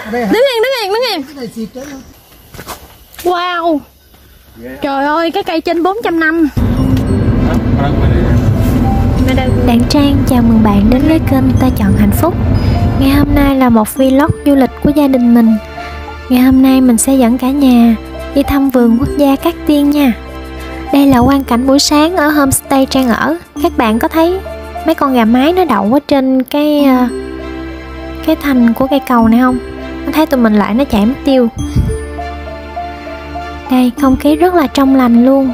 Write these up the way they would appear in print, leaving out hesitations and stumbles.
Đứng yên. Wow. Trời ơi, cái cây trên 400 năm. Đặng Trang chào mừng bạn đến với kênh Ta Chọn Hạnh Phúc. Ngày hôm nay là một vlog du lịch của gia đình mình. Ngày hôm nay mình sẽ dẫn cả nhà đi thăm vườn quốc gia Cát Tiên nha. Đây là quang cảnh buổi sáng ở homestay Trang ở. Các bạn có thấy mấy con gà mái nó đậu ở trên cái thành của cây cầu này không? Nó thấy tụi mình lại nó chạy mất tiêu. Đây, không khí rất là trong lành luôn.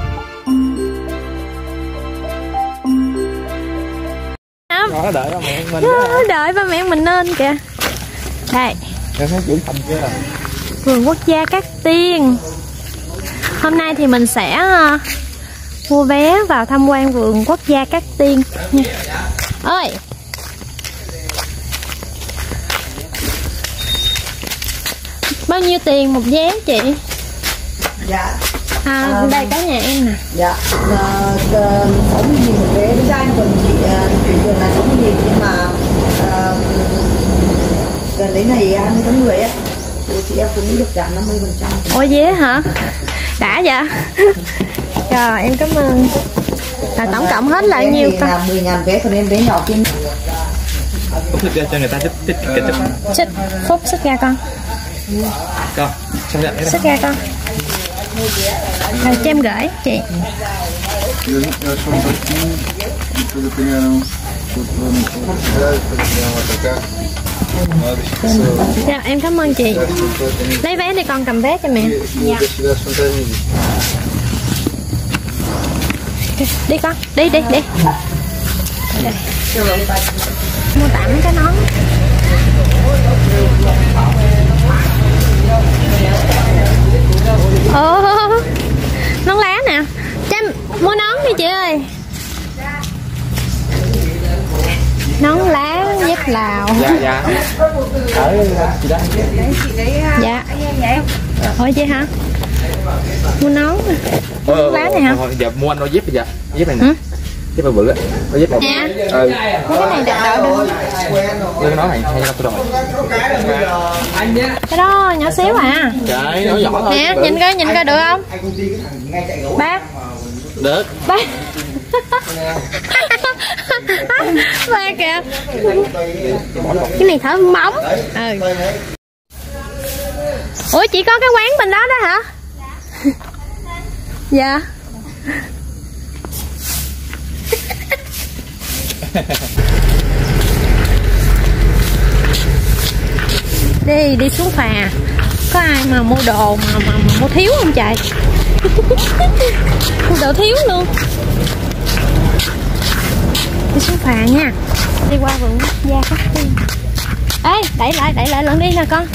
Nó đợi ba mẹ mình. Đợi ba mẹ mình lên kìa. Đây. Nó trưởng thành chưa? Vườn quốc gia Cát Tiên. Hôm nay thì mình sẽ mua vé vào tham quan vườn quốc gia Cát Tiên nha. Ơi. Bao nhiêu tiền một vé chị? Dạ. Đây cả nhà em nè. Dạ. 60.000 một vé. Thực ra anh còn chị chuyển tiền là 60.000 nhưng mà gần đến ngày 20 tháng 10 á thì chị em cũng được giảm 50%. Ôi vé hả? Đã vậy? Trời em cảm ơn. Là tổng cộng hết là nhiêu con? 10.000 vé còn em vé nhỏ kia. Phúc xích ra cho người ta tích Xích Phúc xích ra con. Con, xong rồi. Xích ra con. Rồi cho em gửi chị. Dạ em cảm ơn chị. Lấy vé đi con, cầm vé cho mẹ. Dạ. Đi con, đi. Đây. Mua tặng cái nón. Nón lá nè. Cho em mua nón đi chị ơi. Nón lá dép Lào. Dạ. Ở chị đó. Dạ. Ôi chị hả? Mua nón lá này hả? Giờ mua anh đôi dép bây giờ. Dép này nè. Dép bự bự á. Có dép màu. Dạ. Mấy cái này đẹp đỡ được. Cái nón này hay lắm rồi. Cái đó nhỏ xíu à. Trời, nó nhỏ thôi. Nè, nhìn coi được không? Bác. Được. Bác. Ba kìa. Cái này thở móng. Ủa chị có cái quán bên đó đó hả? Dạ. Đi xuống phà. Có ai mà mua đồ mà mua thiếu không trời? Mua đồ thiếu luôn. Đi xuống phà nha. Đi qua vườn quốc gia Cát Tiên. Ê, đẩy lại lần đi nè con.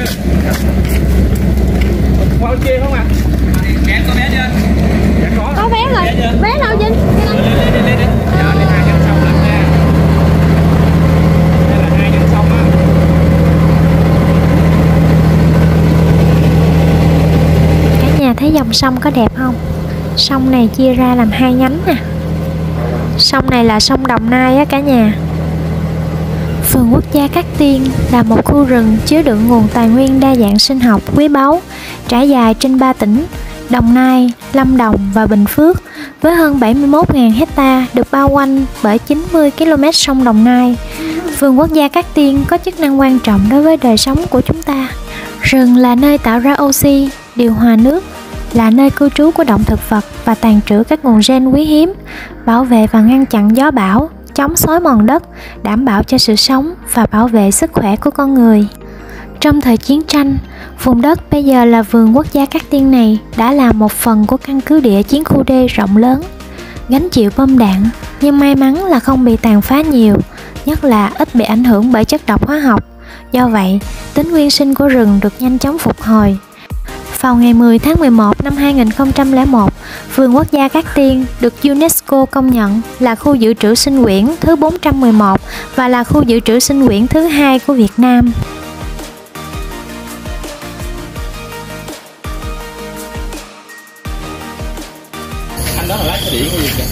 Có kia không ạ? Có vé chưa? Dạ có. Có vé rồi. Vé đâu Vinh? Lên. Dạ, đi 2 nhân xong lắm nha. Đây là 2 nhân xong á. Cả nhà thấy dòng sông có đẹp không? Sông này chia ra làm 2 nhánh nè. Sông này là sông Đồng Nai á cả nhà. Vườn quốc gia Cát Tiên là một khu rừng chứa đựng nguồn tài nguyên đa dạng sinh học quý báu, trải dài trên 3 tỉnh Đồng Nai, Lâm Đồng và Bình Phước, với hơn 71.000 hecta được bao quanh bởi 90 km sông Đồng Nai. Vườn quốc gia Cát Tiên có chức năng quan trọng đối với đời sống của chúng ta. Rừng là nơi tạo ra oxy, điều hòa nước, là nơi cư trú của động thực vật và tàng trữ các nguồn gen quý hiếm, bảo vệ và ngăn chặn gió bão, chống xói mòn đất, đảm bảo cho sự sống và bảo vệ sức khỏe của con người. Trong thời chiến tranh, vùng đất bây giờ là vườn quốc gia Cát Tiên này đã là một phần của căn cứ địa chiến khu D rộng lớn, gánh chịu bom đạn, nhưng may mắn là không bị tàn phá nhiều, nhất là ít bị ảnh hưởng bởi chất độc hóa học. Do vậy, tính nguyên sinh của rừng được nhanh chóng phục hồi. Vào ngày 10 tháng 11 năm 2001, vườn quốc gia Cát Tiên được UNESCO công nhận là khu dự trữ sinh quyển thứ 411 và là khu dự trữ sinh quyển thứ 2 của Việt Nam. Anh đó là lái xe điện cái gì kìa?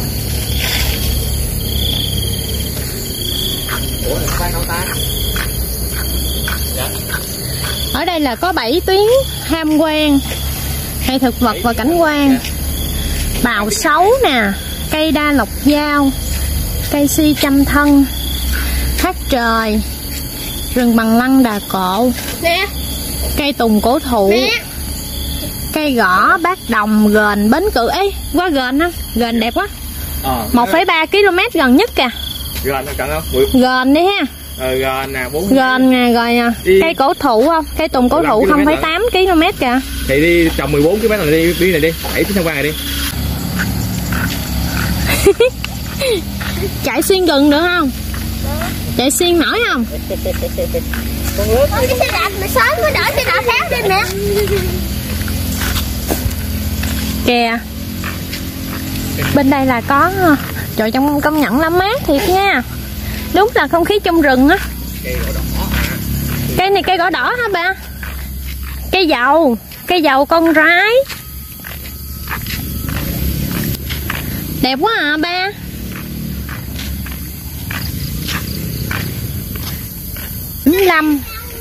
Ủa, là khoan đâu ta? Dạ. Ở đây là có 7 tuyến tham quan hay thực vật và cảnh quan. Bào sấu nè, cây đa lộc dao, cây si trăm thân, thác trời, rừng bằng lăng đà cộ, cây tùng cổ thụ, cây gõ, bát đồng, ghền, bến cự. Ê, quá ghền á, ghền đẹp quá. 1,3 km gần nhất kìa. Ghền cận không? Ghền đi ha. Ghền nè, 4 Ghền nè, rồi nè. Cây cổ thụ không? Cây tùng cổ thụ 0,8 km kìa. Thì đi trồng 14 km này đi, đi này đi, 7 tiếng tham quan này đi. Chạy xuyên rừng được không? Chạy xuyên nổi không? Cái xe đạp mà sớm có đỡ xe đạp khác đi mẹ. Kìa. Bên đây là có. Trời, trong công nhận lắm, mát thiệt nha. Đúng là không khí trong rừng á. Cây này cây gõ đỏ hả ba? Cây dầu con rái. Đẹp quá à ba. Lâm.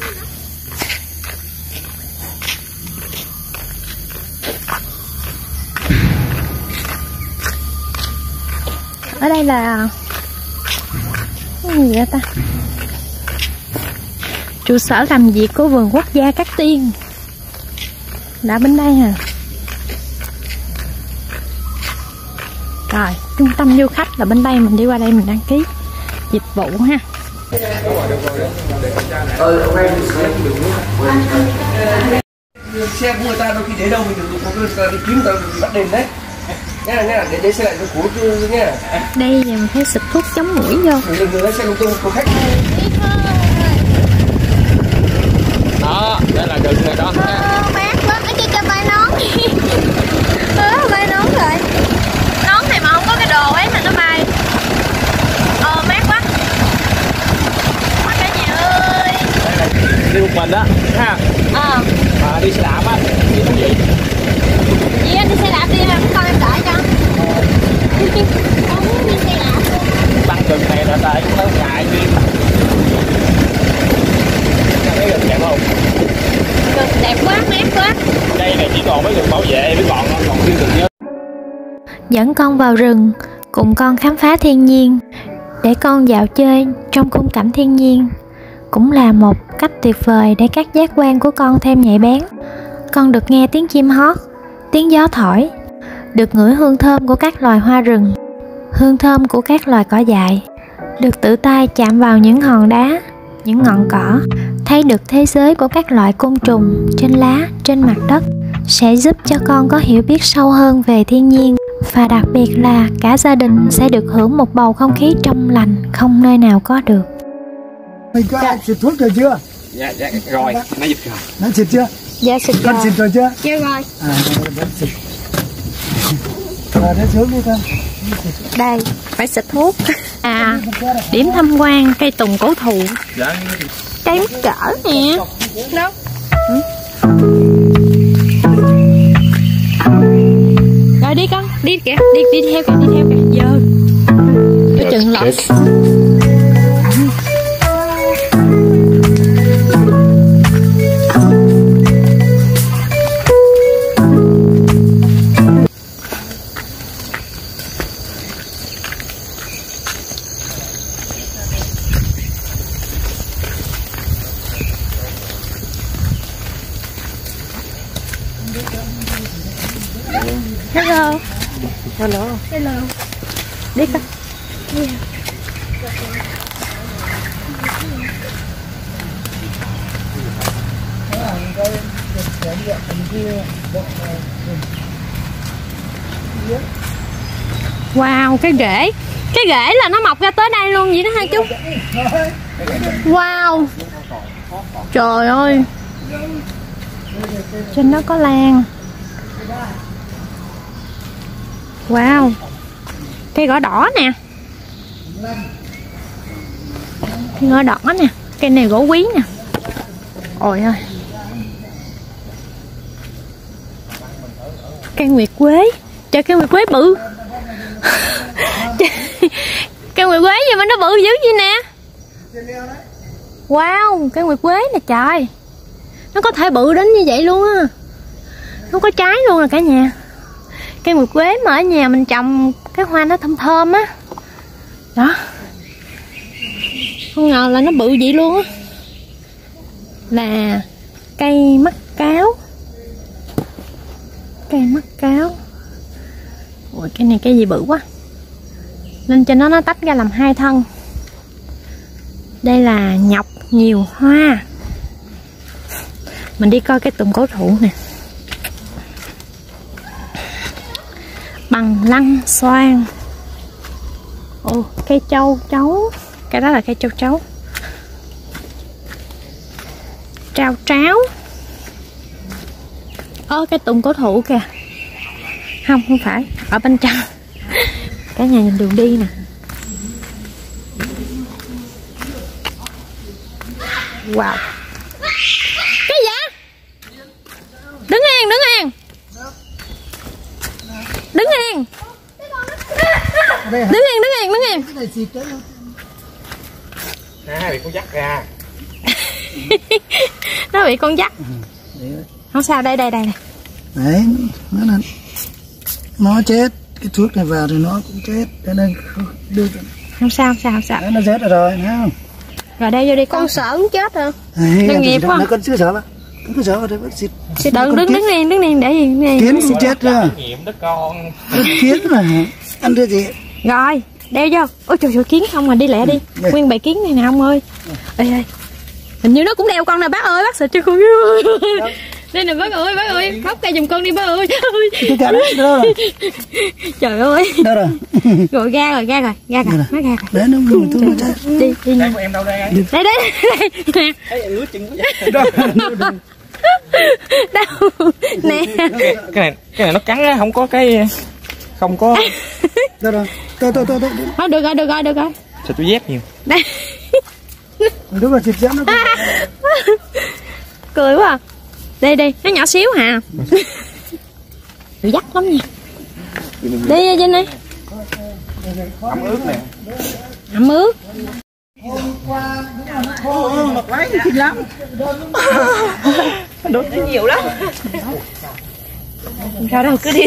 Ở đây là cái gì vậy ta? Trụ sở làm việc của vườn quốc gia Cát Tiên. Đã bên đây hả? Rồi, trung tâm du khách là bên đây, mình đi qua đây mình đăng ký dịch vụ ha. Xe của người ta đôi khi để đâu mình được đi kiếm tao bắt đền đấy. Nha, để xe lại của nha. Đây giờ mình thấy xịt thuốc chống muỗi vô. Đừng lấy xe công của khách. Đó, đây là rừng này đó. Mát quá, ở kia cho bay nón. Bay nón rồi. Nón này mà không có cái đồ ấy mà nó bay. Mát quá. Mát cả nhà ơi. Đây là đi một mình đó ha. Mà đi xe đạp á, đi thú vị. Vậy anh đi xe đạp đi em con em đợi cho. Không muốn đi xe đạp luôn. Băng rừng này là tại cũng lớn ngại đi. Thấy rừng đẹp không? Rừng đẹp quá, mát quá. Đây này chỉ còn mấy rừng bảo vệ mới còn riêng rừng nhớ. Dẫn con vào rừng, cùng con khám phá thiên nhiên, để con dạo chơi trong khung cảnh thiên nhiên, cũng là một cách tuyệt vời để các giác quan của con thêm nhạy bén. Con được nghe tiếng chim hót, tiếng gió thổi, được ngửi hương thơm của các loài hoa rừng, hương thơm của các loài cỏ dại, được tự tay chạm vào những hòn đá, những ngọn cỏ, thấy được thế giới của các loại côn trùng trên lá, trên mặt đất, sẽ giúp cho con có hiểu biết sâu hơn về thiên nhiên, và đặc biệt là cả gia đình sẽ được hưởng một bầu không khí trong lành không nơi nào có được. Mình có ai xịt thuốc rồi chưa? Dạ, rồi, nó dịch rồi. Nó xịt chưa? Dạ xịt Con xịt rồi chưa? Chưa rồi. Nó xịt. Nó xuống đi con. Đây, phải xịt thuốc. Điểm tham quan cây tùng cổ thụ. Dạ. Cây mắc cỡ nè. Đâu? Rồi đi con, đi kìa, đi theo kìa, giờ. Tôi chừng lọt. Hello. Hello. Hello. Đi con. Wow, cái rễ là nó mọc ra tới đây luôn vậy đó hả chú? Wow. Trời ơi. Trên đó có lan. Wow. Cây gõ đỏ nè. Cây gõ đỏ nè. Cây này gỗ quý nè. Ôi ơi. Cây nguyệt quế. Trời, cây nguyệt quế bự. Cây nguyệt quế gì mà nó bự dữ vậy nè. Wow, cây nguyệt quế nè trời. Nó có thể bự đến như vậy luôn á. Nó có trái luôn rồi cả nhà. Cây nguyệt quế mà ở nhà mình trồng cái hoa nó thơm thơm á. Đó. Không ngờ là nó bự vậy luôn á. Là cây mắt cáo. Cây mắt cáo. Ôi cái này cái gì bự quá. Lên trên nó tách ra làm 2 thân. Đây là nhọc nhiều hoa. Mình đi coi cái tùng cổ thụ nè. Bằng lăng xoan. Ồ, cây châu chấu. Cái đó là cây châu chấu. Trao tráo. Cái tùng cổ thụ kìa. Không phải, ở bên trong. Cả nhà nhìn đường đi nè. Wow. Cái gì? Đứng yên, đứng yên. Đứng yên. Đứng yên, đứng yên, đứng yên. Bị con dắt ra. Nó bị con dắt. Không sao, đây đây đây. Đấy, nó chết. Cái thuốc này vào thì nó cũng chết. Cho nên đưa không sao, không sao, không sao. đấy, nó chết rồi, thấy không? Rồi đây vô đi, con sợ nó chết hả? Đừng nghiệp quá. Nó con chưa sợ mà. Nó cứ sợ vào đây vẫn xịt. Đứng yên, để gì? Kiến sẽ chết rồi. Nghiệm đó con. Kiến mà. Ăn đưa gì? Rồi, đeo vô. Ôi trời ơi, kiến không mà đi lẹ đi. Nguyên bầy kiến này nè ông ơi. Ê ơi. Hình như nó cũng đeo con nè bác ơi, bác sợ chưa con. Đây nè bác ơi, móc ra giùm con đi bác ơi. Cái cả đấy, đâu rồi? Trời ơi. Đâu rồi? Rồi ra rồi, nó ra rồi. Đấy nó ngồi tôi mà chết. Đi. Đây của em đâu đây? Đây. Nè. Thấy ướt chân quá. Đâu. Nè. Cái này nó cắn á, không có cái không có. Đâu rồi? Tôi. Thôi được rồi. Sao tôi dép nhiều. Đây. Đúng rồi, xịt nó. Cười quá à. Đi, nó nhỏ xíu hà. Bị dắt lắm nha. Đi trên đây. Ẩm ướt nè. Ẩm ướt. Mặc váy xinh lắm. Đốt nhiều lắm. Không sao đâu, cứ đi.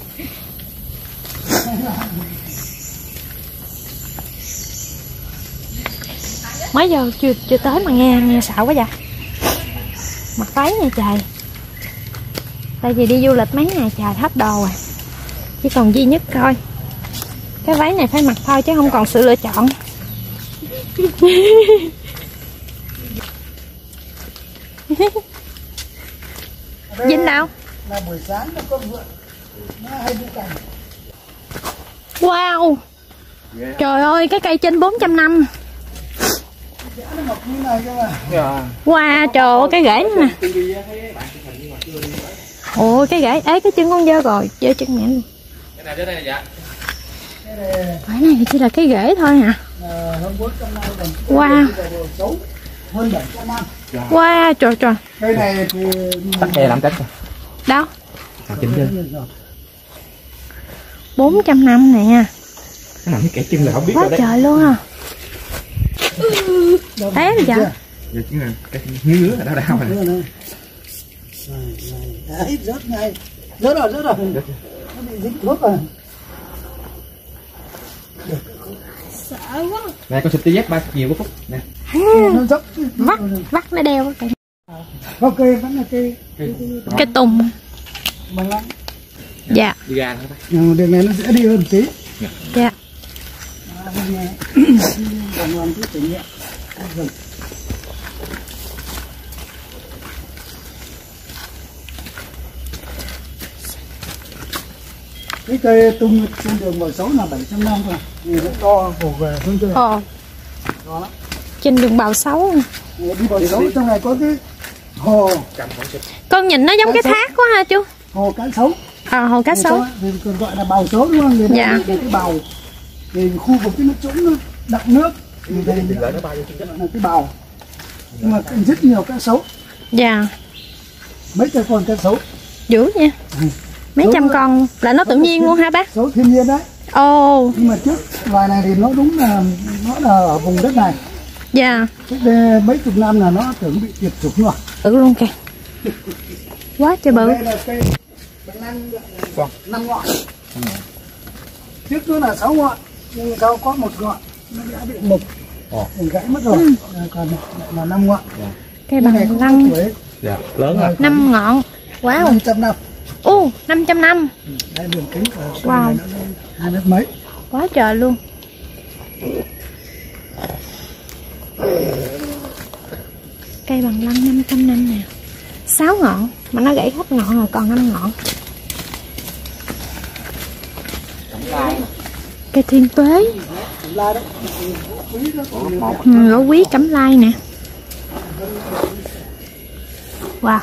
Mấy giờ chưa tới mà nghe sợ quá vậy. Mặc váy nha trời. Tại vì đi du lịch mấy ngày trời hết đồ rồi. Chỉ còn duy nhất coi. Cái váy này phải mặc thôi chứ không còn sự lựa chọn. Vinh đâu? Là buổi sáng nó có vượn. Nó hay đi cảnh. Wow. Trời ơi, cái cây trên 400 năm. Wow, trời ơi, cái rễ nữa nè. Ôi, cái rễ, ế cái chân con dơ rồi, dơ chân mẹ luôn. Cái này dạ. Cái này chỉ là cái rễ thôi hả? Wow. Hơn 700 năm. Wow, trời. Cây này thì Tắt e làm cách rồi. Đâu? Chỉnh trên. 400 năm nè. Cái nào cái kẻ chân là không biết Quá rồi đấy. trời luôn à. Thế rồi trời. Giờ chính là cái ngứa là đau này. đấy, rớt ngay. Rớt rồi. Nó bị dính thuốc rồi. Này con xịt tí dép 3 nhiều có phút nè. Nó dốc. Vắt nó đeo. Có cây vẫn là cây. Cái tùng. Bằng lăng. Dạ. Đi ra thôi. Đường này nó sẽ đi hơn tí. Dạ. Còn tí tự nhiên. Cái cây tung trên đường Bờ Sấu là 700 năm rồi. Nhìn nó to, hổ về hơn chơi. To lắm. Trên đường Bào Sấu. Đi Bờ Sấu trong này có cái hồ. Con nhìn nó giống cái thác quá ha chú. Hồ Cá Sấu. Hồ Cá Sấu. Thì còn gọi là Bào Sấu đúng không? Người dạ. Cái bào. Thì khu vực cái nước trũng nó đậm nước. Thì đây là cái bào. Nhưng mà rất nhiều cá sấu. Dạ. Mấy cái con cá sấu. Dữ nha. Mấy trăm con là nó tự nhiên luôn hả bác? Sấu thiên nhiên đấy. Ồ. Nhưng mà trước loài này thì nó đúng là nó là ở vùng đất này. Dạ. Cách đây mấy chục năm là nó tưởng bị tuyệt chủng rồi. Luôn kìa. Quá trời bự. Đây là cây bằng lăng 5 ngọn. Trước nó là 6 ngọn, nhưng sau có 1 ngọn nó đã bị mục, mình gãy mất rồi. Còn là 5 ngọn. Cây bằng lăng Dạ, lớn à. 5 ngọn. Wow. 500 năm. 500 năm. Đây đường kính của Wow. 2 mét mấy. Quá trời luôn. Cây bằng lăng 500 năm nè. 6 ngọn mà nó gãy hết ngọn rồi còn 5 ngọn. Cây thiên tuế. Gỗ quý cẩm lai nè. Wow.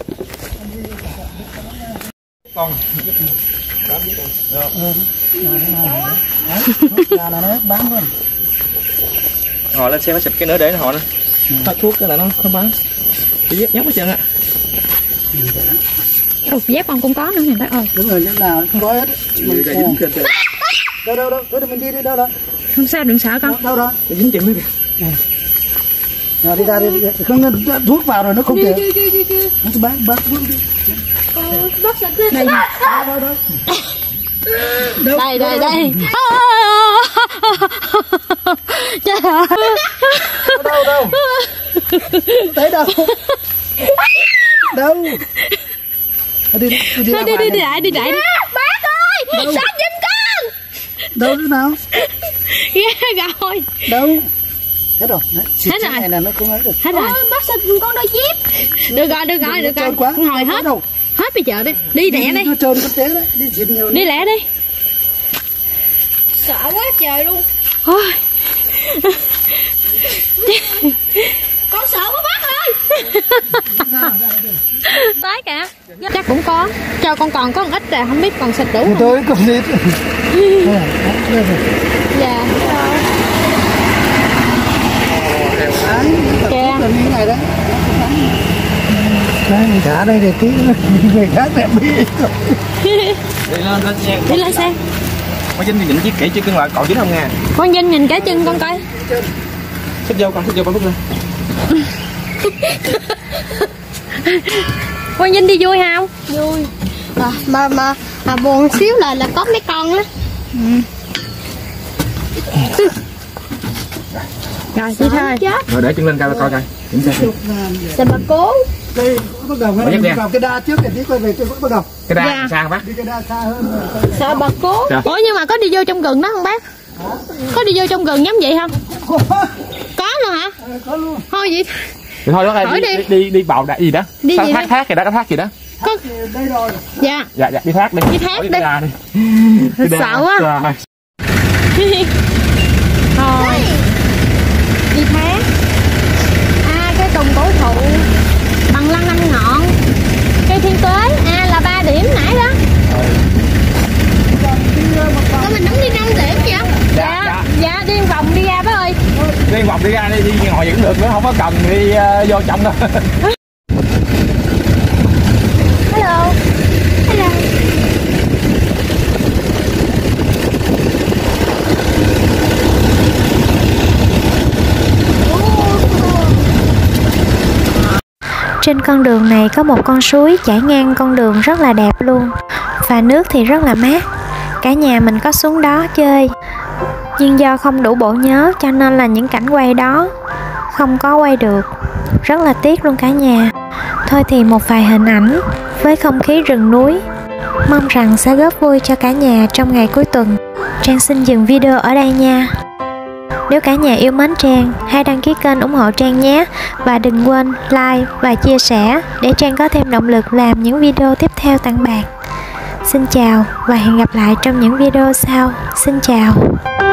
Là nó bán luôn. Họ lên xe nó xịt cái nữa để họ nó phát thuốc cái là nó không bán. Cái dép nhóc hết trơn ạ. Dép con cũng có nữa nè bác ơi. Đúng rồi, lúc nào không có hết. Đâu, thôi mình đi đâu đó. Không sao, đừng sợ con. Đâu đó. Nó dính chừng nữa kìa. Đi ra đi, không thuốc vào rồi nó không kìa. Nó bác thuốc đi. Đây. Đây. Trời ơi. Đâu. Thấy đâu. Đâu. Đi lại. Bác ơi, sao giùm con? Đâu nữa nào? Ghê rồi. Đâu? Hết rồi. Hết rồi. Này là nó không ấy được. Hết rồi. Bác xịt con đôi chip. Được rồi. Ngồi hết. Hết bây giờ đi. Đi lẹ đi. Nó trơn con té đấy. Đi xịt nhiều. Đi lẹ đi. Sợ quá trời luôn. Ôi. Con sợ quá bác ơi. Tới kìa. Chắc cũng có. Cho con còn có một ít rồi, không biết còn xịt đủ không? Tôi còn xịt. Dạ. Kìa. Như này đấy. Đấy, mình thả đây để tí người khác đẹp đi. Đi lên xe. Con Vinh thì nhìn chiếc kỹ chứ cưng lại cậu dính không nha. Con Vinh nhìn cái chân con coi. Xích vô con bước lên. Con Vinh đi vui không? Vui. Mà buồn xíu là có mấy con đó. Rồi đi thôi. Rồi để chân lên coi coi. Kiểm tra. Để bà cố. Đây, bắt đầu cái đa trước để tí quay về cho bắt đầu. Cái đa xa bác. Đi cái đa xa hơn. Sợ bà cố. Ủa nhưng mà có đi vô trong rừng đó không bác? Có đi vô trong rừng giống vậy không? Có luôn hả? Có luôn. Thôi vậy. Thì thôi đó đi bào đại gì đó. Đi gì đó? Thác gì đó, có thác gì đó. Có. Đây rồi. Dạ. Dạ đi thác đi. Đi thác đi. Đi. Sợ quá. Thôi. Đi thác. Cái tùng cổ thụ bằng lăng 5 ngọn. Cây thiên tuế là 3 điểm nãy đó. Có mình đứng đi 5 điểm vậy không? Dạ đi vòng đi ra bác ơi. Đi vòng đi ra đi ngồi vẫn được nữa, không có cần đi vô trong đâu. Hello. Trên con đường này có một con suối chảy ngang con đường rất là đẹp luôn. Và nước thì rất là mát. Cả nhà mình có xuống đó chơi. Nhưng do không đủ bộ nhớ cho nên là những cảnh quay đó không có quay được. Rất là tiếc luôn cả nhà. Thôi thì một vài hình ảnh với không khí rừng núi mong rằng sẽ góp vui cho cả nhà trong ngày cuối tuần. Trang xin dừng video ở đây nha. Nếu cả nhà yêu mến Trang, hãy đăng ký kênh ủng hộ Trang nhé. Và đừng quên like và chia sẻ để Trang có thêm động lực làm những video tiếp theo tặng bạn. Xin chào và hẹn gặp lại trong những video sau. Xin chào.